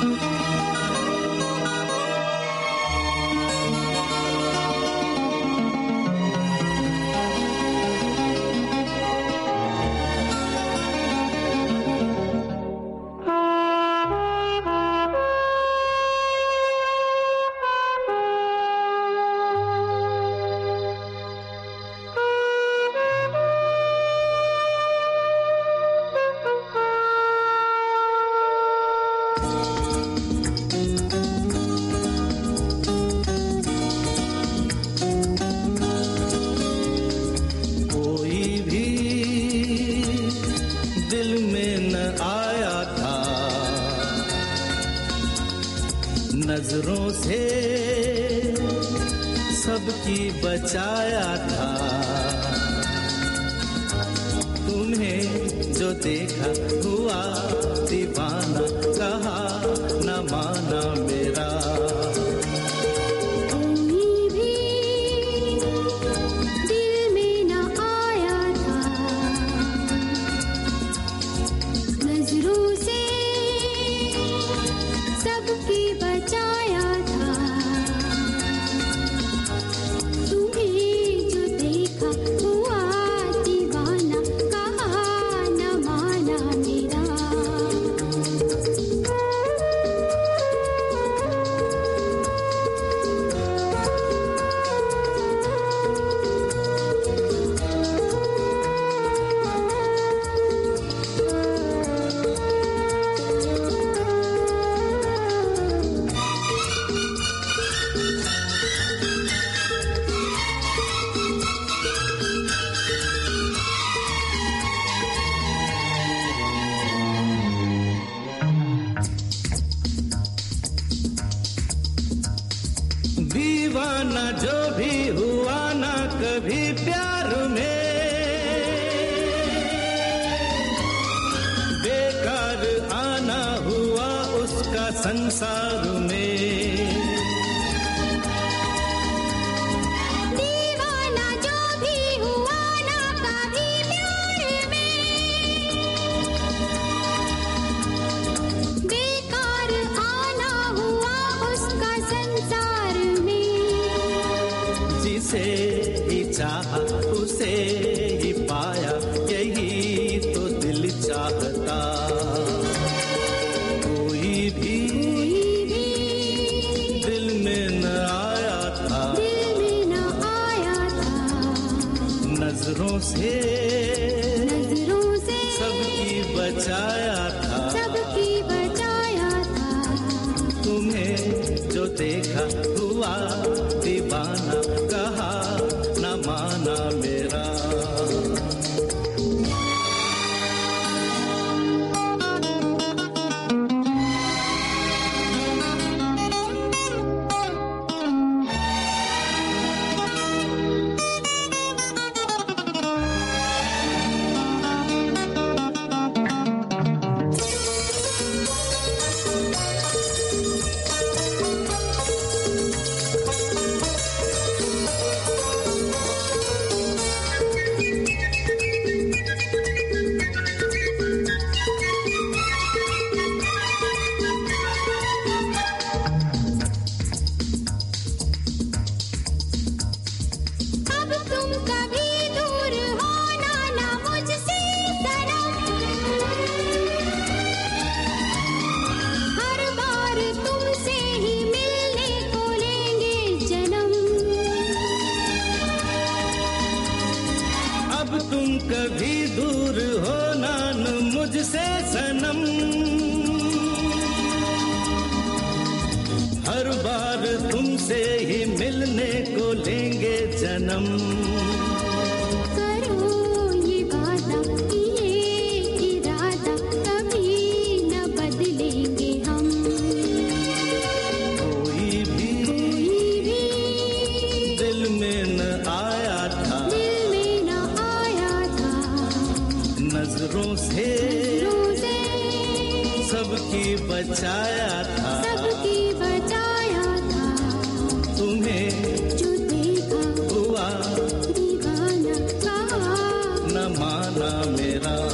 नजरों से सबकी बचाया था, तुम्हें जो देखा हुआ दीवाना, कहा न माना मेरा। कोई भी दिल में न आया था, नजरों से सबकी बचाया था, तुम्हें जो देखा हुआ दीवाना, कहा न माना मेरा। दीवाना जो भी हुआ ना कभी प्यार में, बेकार आना हुआ उसका संसार में। दीवाना जो भी हुआ ना कभी प्यार में, बेकार आना हुआ उसका संसार में। जिसे ही चाहा उसे ही पाया, यही तो दिल चाहता। कोई भी दिल में न आया था, नजरों से सबकी बचाया था, तुम्हें जो देखा हुआ दीवाना, कहा न माना मेरा। तुम कभी दूर हो ना मुझसे सनम, हर बार तुमसे ही मिलने को लेंगे जन्म। करो ये वादा, ये इरादा, कभी न बदलेंगे हम। कोई भी दिल में न आया था, नजरों से सबकी बचाया था, तुम्हें जो देखा हुआ दीवाना, कहा न माना मेरा।